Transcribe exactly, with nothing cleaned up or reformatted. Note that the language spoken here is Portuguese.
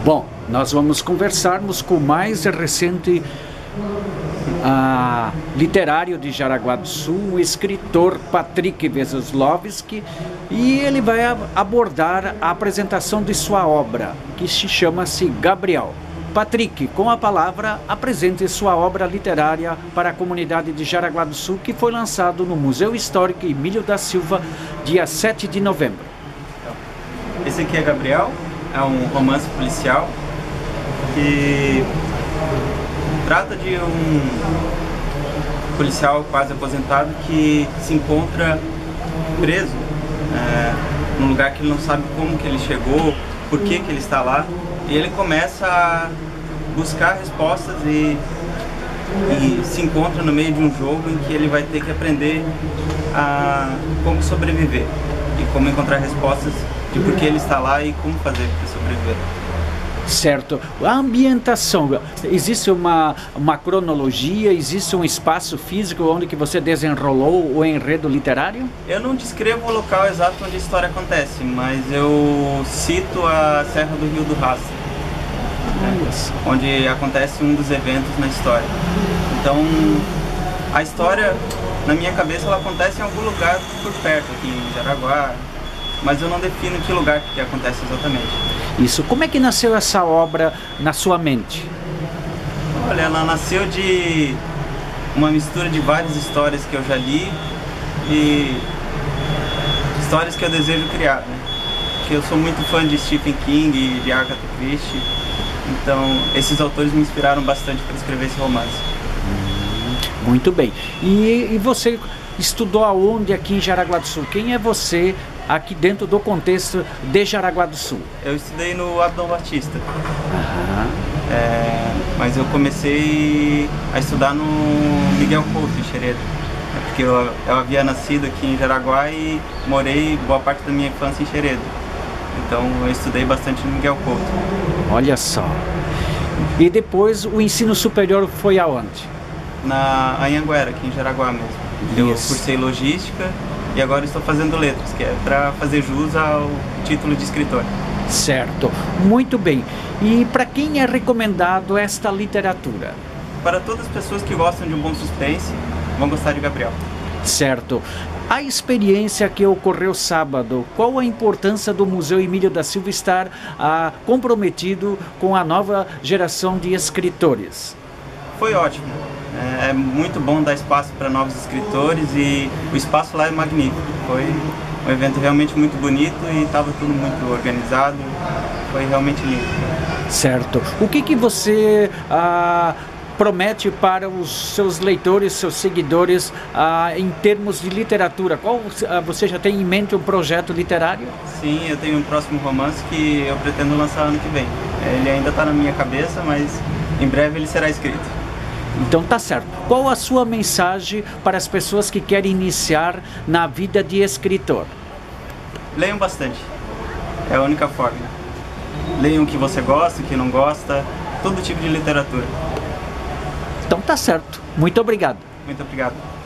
Bom, nós vamos conversarmos com o mais recente ah, literário de Jaraguá do Sul, o escritor Patrick Wesolowski, e ele vai abordar a apresentação de sua obra, que se chama-se Gabriel. Patrick, com a palavra, apresente sua obra literária para a comunidade de Jaraguá do Sul, que foi lançado no Museu Histórico Emílio da Silva, dia sete de novembro. Esse aqui é Gabriel, é um romance policial que trata de um policial quase aposentado que se encontra preso é, num lugar que ele não sabe como que ele chegou, por que que ele está lá, e ele começa a buscar respostas e, e se encontra no meio de um jogo em que ele vai ter que aprender a como sobreviver e como encontrar respostas de por que ele está lá e como fazer para sobreviver. Certo. A ambientação, existe uma, uma cronologia, existe um espaço físico onde que você desenrolou o enredo literário? Eu não descrevo o local exato onde a história acontece, mas eu cito a Serra do Rio do Rastro, né, onde acontece um dos eventos na história. Então, a história, na minha cabeça, ela acontece em algum lugar por perto, aqui em Jaraguá, mas eu não defino que lugar que acontece exatamente. Isso. Como é que nasceu essa obra na sua mente? Olha, ela nasceu de uma mistura de várias histórias que eu já li e histórias que eu desejo criar, né? Porque eu sou muito fã de Stephen King e de Agatha Christie, então esses autores me inspiraram bastante para escrever esse romance. Muito bem. E, e você estudou aonde aqui em Jaraguá do Sul? Quem é você aqui dentro do contexto de Jaraguá do Sul? Eu estudei no Abdon Batista, Aham. é, mas eu comecei a estudar no Miguel Couto, em Xereda, porque eu, eu havia nascido aqui em Jaraguá e morei boa parte da minha infância em Xereda, então eu estudei bastante no Miguel Couto. Olha só. E depois o ensino superior foi aonde? Na Anhanguera, aqui em Jaraguá mesmo. Eu cursei logística e agora estou fazendo letras, que é para fazer jus ao título de escritor. Certo, muito bem. E para quem é recomendado esta literatura? Para todas as pessoas que gostam de um bom suspense, vão gostar de Gabriel. Certo. A experiência que ocorreu sábado, qual a importância do Museu Emílio da Silva estar ah, comprometido com a nova geração de escritores? Foi ótimo. É muito bom dar espaço para novos escritores e o espaço lá é magnífico. Foi um evento realmente muito bonito e estava tudo muito organizado. Foi realmente lindo. Certo. O que que você ah, promete para os seus leitores, seus seguidores, ah, em termos de literatura? Qual ah, você já tem em mente um projeto literário? Sim, eu tenho um próximo romance que eu pretendo lançar ano que vem. Ele ainda está na minha cabeça, mas em breve ele será escrito. Então tá certo. Qual a sua mensagem para as pessoas que querem iniciar na vida de escritor? Leiam bastante. É a única forma. Leiam o que você gosta, o que não gosta, todo tipo de literatura. Então tá certo. Muito obrigado. Muito obrigado.